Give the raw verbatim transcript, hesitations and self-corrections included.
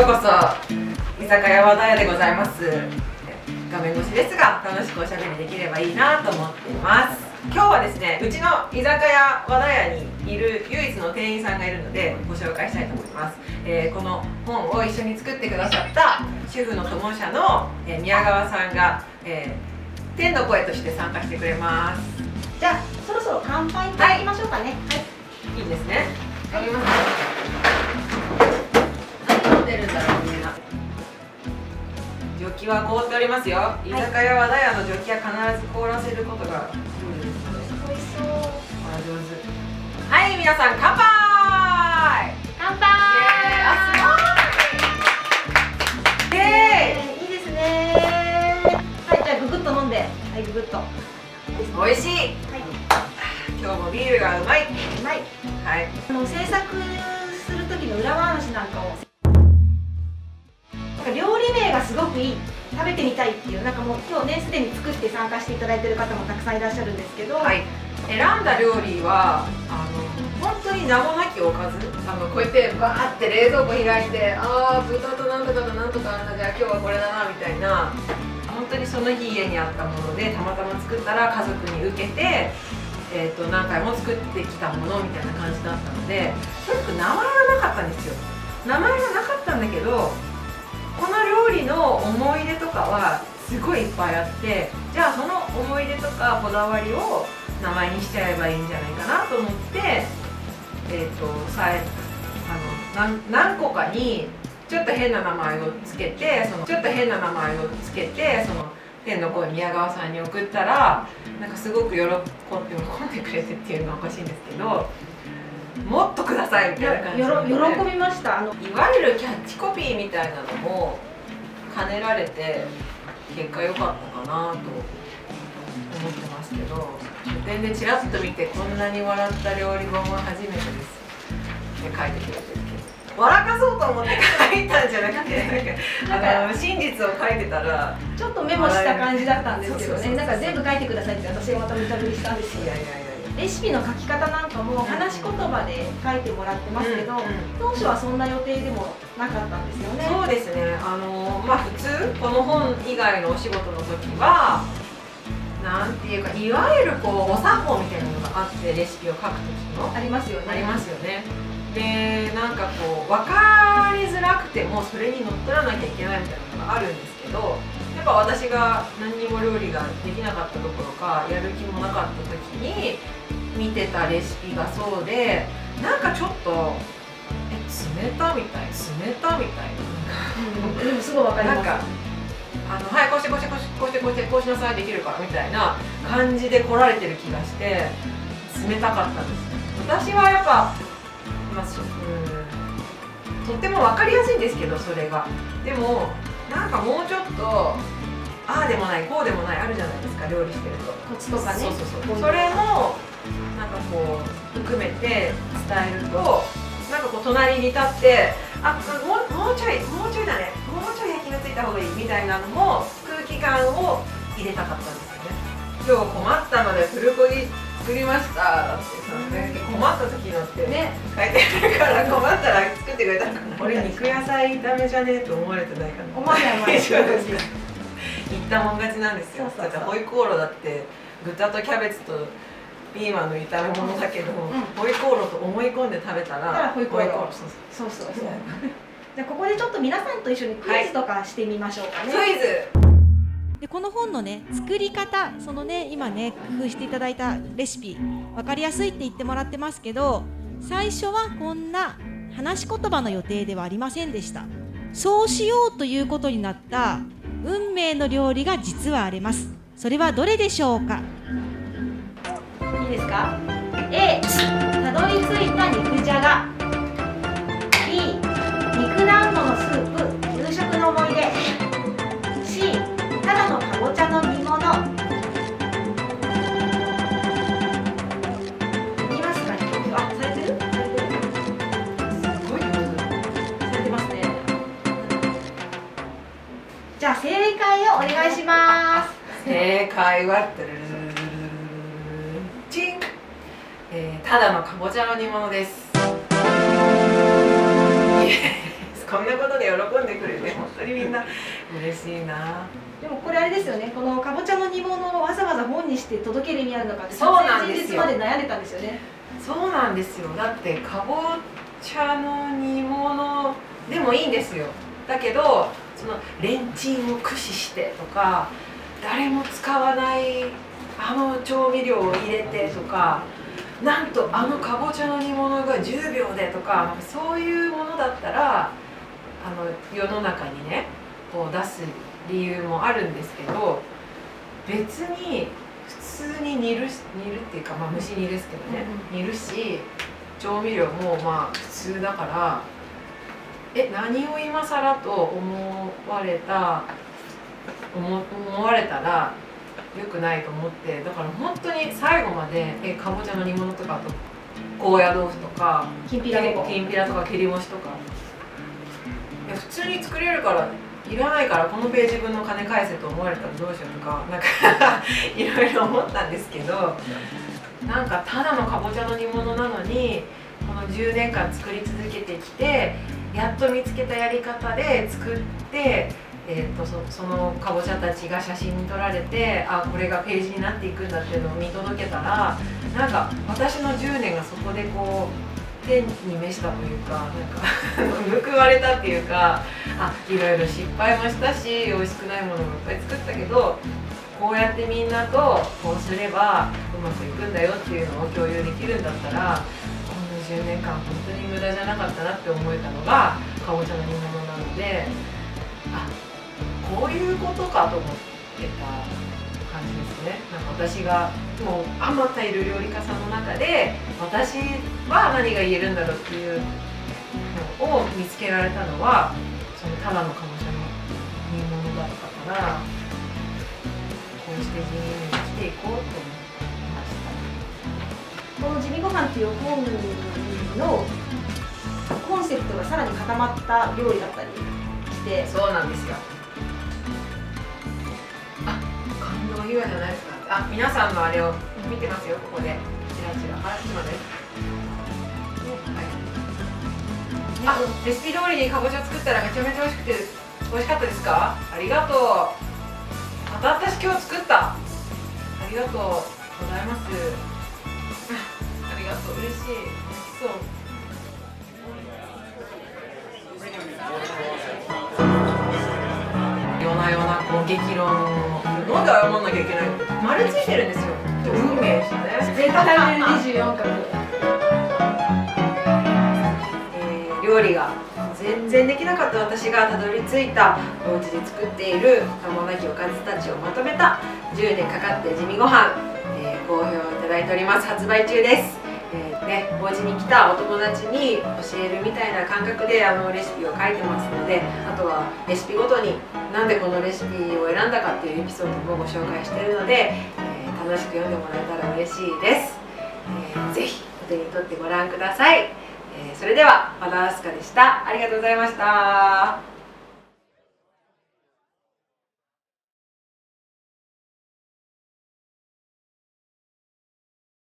ようこそ居酒屋和田屋でございます。画面越しですが楽しくおしゃべりできればいいなと思っています。今日はですね、うちの居酒屋和田屋にいる唯一の店員さんがいるのでご紹介したいと思います。えー、この本を一緒に作ってくださった主婦の友社の、えー、宮川さんが、えー、天の声として参加してくれます。 じゃあそろそろ乾杯いただきましょうかね。 はい、いいですね。飲みます。何飲んでるんだろうみんな。ジョッキは凍っておりますよ。居酒屋和田屋のジョッキは必ず凍らせることがルールですので。 美味しそう。 あ、上手。はい、皆さん乾杯。 乾杯。 イエーイ。 いいですね。はい、じゃあググッと飲んで。はい、ググッと。 美味しい。 はい。 今日もビールがうまい。 うまい。 はい。 あの制作する時の裏話なんかを。なんか料理名がすごくいい、食べてみたいっていう、なんかもう今日ねすでに作って参加していただいてる方もたくさんいらっしゃるんですけど、 はい、選んだ料理はあの本当に名もなきおかず。あのこうやってバーって冷蔵庫開いて、ああ豚となんとかとなんとかあんな、じゃあ今日はこれだなみたいな、本当にその日家にあったものでたまたま作ったら家族に受けて、えー、と何回も作ってきたものみたいな感じだったので、とにかく名前がなかったんですよ。名前がなかったんだけど、この料理の思い出とかはすごいいっぱいあって、じゃあその思い出とかこだわりを名前にしちゃえばいいんじゃないかなと思って、えー、とさえあの 何, 何個かにちょっと変な名前をつけて、そのちょっと変な名前をつけてその天の声宮川さんに送ったら、なんかすごく喜んで喜んでくれてっていうのはおかしいんですけど、もっとくださいみたいな感じで、 喜びました。あのいわゆるキャッチコピーみたいなのも兼ねられて結果良かったかなと思ってますけど、書店でちらっと見てこんなに笑った料理本は初めてですって書いてくれてるけど、笑かそうと思って書いたんじゃなくて、なんかあの真実を書いてたらちょっとメモした感じだったんですけどね、なんか全部書いてくださいって私がまた無茶ぶりしたんですよ。 いやいやいや、 レシピの書き方なんかも話し言葉で書いてもらってますけど、当初はそんな予定でもなかったんですよね。 そうですね。あのまあ普通この本以外のお仕事の時はなんていうか、いわゆるこうお作法みたいなのがあって、レシピを書く時のありますよね。 ありますよね。でなんかこう分かりづらくてもそれにのっとらなきゃいけないみたいなのがあるんですけど、やっぱ私が何にも料理ができなかったどころかやる気もなかった時に見てたレシピがそうで、なんかちょっとえ冷たみたい冷たみたいな、 でもすごいわかります。 なんかあのはいこうしてこうしてこうしてこうしてこうしてこうしなさいできるからみたいな感じで来られてる気がして冷たかったんです。私はやっぱ、まあ、うんとっても分かりやすいんですけど、それがでもなんかもうちょっとああでもないこうでもないあるじゃないですか、料理してるとコツとかね。 そうそうそう、それもなんかこう含めて伝えると、なんかこう隣に立ってあもうもうちょいもうちょいだねもうちょい焼き目ついた方がいいみたいなのも空気感を入れたかったんですよね。今日困ったのでプルコギ作りましたってさ、ね、困った時のってね書いてあるから、困ったら作ってくれたらこれ肉野菜炒めじゃねえと思われてないかな。 思わない思わない。 言ったもん勝ちなんですよ。だってホイコーローだって豚とキャベツとピーマンの炒め物だけど、うん、ホイコーローと思い込んで食べたらホイコーロー。 そうそうそう。 じゃあここでちょっと皆さんと一緒にクイズとかしてみましょうかね。 クイズ。 でこの本のね作り方、そのね今ね工夫していただいたレシピ分かりやすいって言ってもらってますけど、最初はこんな話し言葉の予定ではありませんでした。そうしようということになった運命の料理が実はあります。それはどれでしょうか。 いいですか。 A たどり着いた肉じゃが、 B 肉団子のスープ夕食の思い出、 C ただのかぼちゃの煮物。いきますかね。あ、されてる？されてる？ すごい上手。されてますね。 じゃあ正解をお願いします。 正解はトゥルルルルルルルチン、えー、ただのかぼちゃの煮物です。こんなことことで喜んでくれて本当にみんな嬉しいな。 でもこれあれですよね、このかぼちゃの煮物をわざわざ本にして届ける意味あるのかって、 そうなんですよ。 前日まで悩んでたんですよね。 そうなんですよ。だってかぼちゃの煮物でもいいんですよ。だけどそのレンチンを駆使してとか、誰も使わないあの調味料を入れてとか、なんとあのかぼちゃの煮物がじゅうびょうでとか、なんかそういうものだったらあの世の中にねこう出す理由もあるんですけど、別に普通に煮る煮るっていうか、まあ、蒸し煮ですけどね、うん、煮るし調味料もまあ普通だから、え何を今更と思われた思思われたら良くないと思って、だから本当に最後までえかぼちゃの煮物とか、あと高野豆腐とかきんぴらとかきんぴらとか切り干しとか、いや普通に作れるからいらないからこのページ分の金返せと思われたらどうしようとか、なんかいろいろ思ったんですけど、なんかただのかぼちゃの煮物なのにこのじゅうねんかん作り続けてきて、やっと見つけたやり方で作って、えー、と そ, そのかぼちゃたちが写真に撮られて、あこれがページになっていくんだっていうのを見届けたら、なんか私のじゅうねんがそこでこう天に召したというか、なんか報われたっていうか、あいろいろ失敗もしたし美味しくないものもいっぱい作ったけど、こうやってみんなとこうすればうまくいくんだよっていうのを共有できるんだったら、このじゅうねんかん本当に無駄じゃなかったなって思えたのがかぼちゃの煮物なので、あこういうことかと思ってた感じですね。なんか私がもうあまたいる料理家さんの中で私は何が言えるんだろうっていうのを見つけられたのは、そのただのかぼちゃの煮物だったから、こうして地味に生きていこうと思いました。 この「地味ごはん」っていう本のコンセプトがさらに固まった料理だったりして。 そうなんですよ。あ、感動秘話じゃないですか。あ、皆さんのあれを見てますよ、ここで。チラチラ。あ、ちょっと待って。はい。あ、レシピ通りにかぼちゃ作ったらめちゃめちゃ美味しくて美味しかったですか？ありがとう。また私今日作った。ありがとうございます。ありがとう、嬉しい。そう。夜な夜なこう激論をなんで謝んなきゃいけないの？丸ついてるんですよ。運命でしたね。 ゼータチャンネルにじゅうよんかく。 えー、料理が全然できなかった私がたどり着いたお家で作っている名もなきおかずたちをまとめたじゅうねんかかって地味ごはん、えー、好評いただいております。発売中です。えーね、お家に来たお友達に教えるみたいな感覚であのレシピを書いてますので、あとはレシピごとになんでこのレシピを選んだかっていうエピソードもご紹介しているので、えー、楽しく読んでもらえたら嬉しいです。えー、ぜひお手に取ってご覧ください。えー、それでは和田明日香でした。ありがとうございました。